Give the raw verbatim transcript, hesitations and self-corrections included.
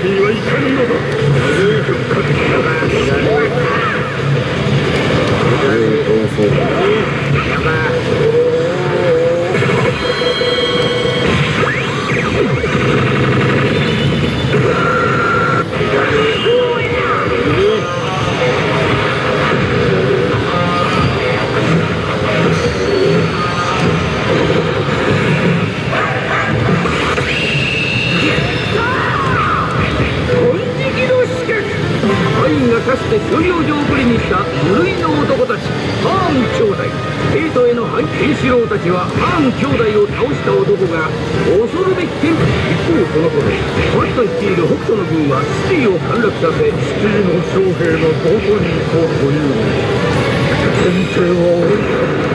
にはいかぬのだ。かつて収容所を送りに来た無類の男たちハーム兄弟。帝都への反ケンシロウたちはハーム兄弟を倒した男が恐るべき天下。一方その頃マスタ率いる北斗の軍はシティを陥落させ、シティの将兵がどこに行こうというの。先手は俺だ。